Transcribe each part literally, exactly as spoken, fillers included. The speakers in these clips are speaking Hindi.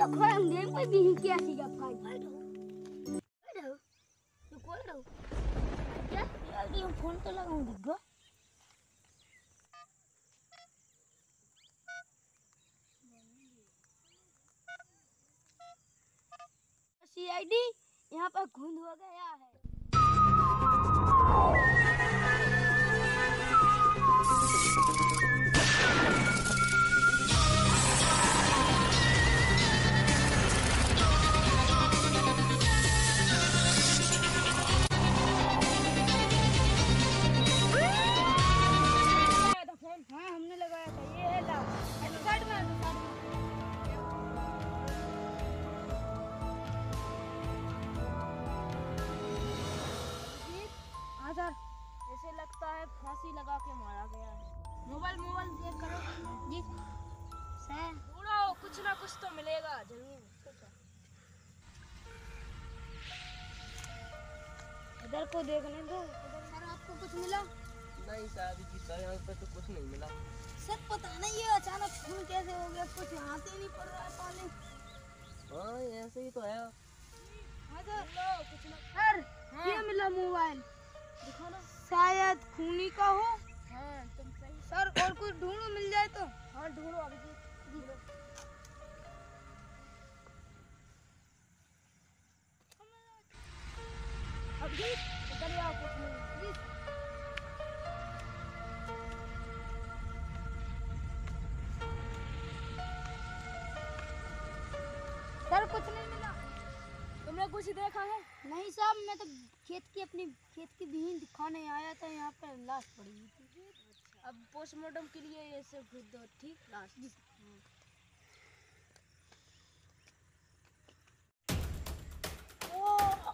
तो खोए हम पे भी क्या सीगा फाइट फाइट हो तो कोई रहो क्या ये फोन तो लगाऊं दिखो सीआईडी यहाँ पर घुंड हो गया है। हाँ हमने लगाया था ये है ला साइड में हाँ सर ऐसे लगता है फांसी लगा के मारा गया है। मोबाइल मोबाइल चेक करो जी सर ढूंढो कुछ ना कुछ तो मिलेगा जरूर। इधर को देखने दो सर आपको कुछ मिला नहीं साहब जी सर यहाँ पे तो कुछ नहीं मिला सर पता नहीं ये अचानक खून कैसे हो गया कुछ हाथ ही नहीं पड़ रहा है पानी। हाँ ऐसे ही तो है। हाँ सर कुछ ना सर हाँ। ये मिला मोबाइल दिखा ना शायद खूनी का हो। हाँ तुम सही सर और कुछ ढूंढो मिल जाए तो। हाँ ढूंढो अभी ढूंढो अभी चलिए आओ कुछ नहीं सर कुछ नहीं मिला। तुमने कुछ देखा है? नहीं साहब मैं तो खेत की अपनी खेत की बीन दिखाने आया था यहाँ पर लाश पड़ी हुई थी। अच्छा। अब पोस्टमार्टम के लिए ये सब भेज दो ठीक लाश। ओ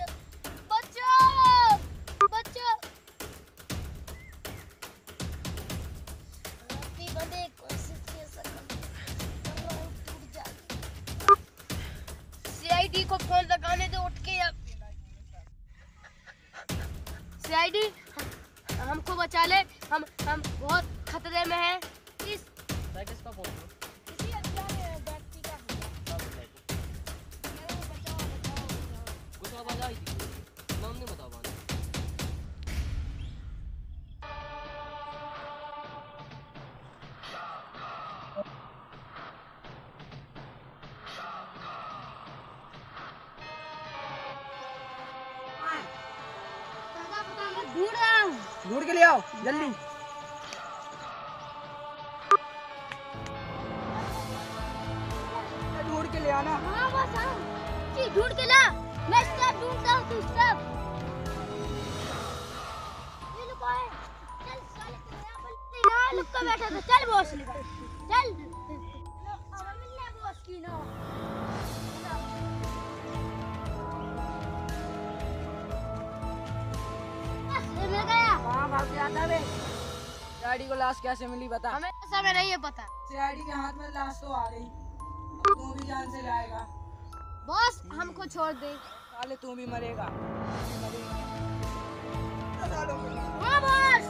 बचाओ बचाओ अभी बंदे कोशिश कर सकते सीआईडी को फोन लगाने दो उठ के। अब सीआईडी हमको बचा ले हम हम बहुत खतरे में हैं। इस किसका फोन है? किसी अनजाने व्यक्ति का मेरे को बचाओ बचाओ कुछ आवाज आई थी नाम नहीं बता पाना। ढूंढ रहा हूँ ढूंढ के ले आओ जल्दी। ढूंढ के ले आना। हाँ बस हाँ जी ढूंढ के ला। मैं स्टेप ढूंढता हूँ तू स्टेप ये लुका है। चल साले तू यहाँ पर यहाँ लुका बैठा था। चल बॉस निकल चल अब मिलने बॉस की ना हाँ भाग जाता बे। सीआईडी को लाश कैसे मिली बता। हमें समय नहीं है पता। सीआईडी के हाथ में लाश तो आ गई तू भी जान से जाएगा। बॉस हमको छोड़ दे। साले तू भी मरेगा। हाँ बॉस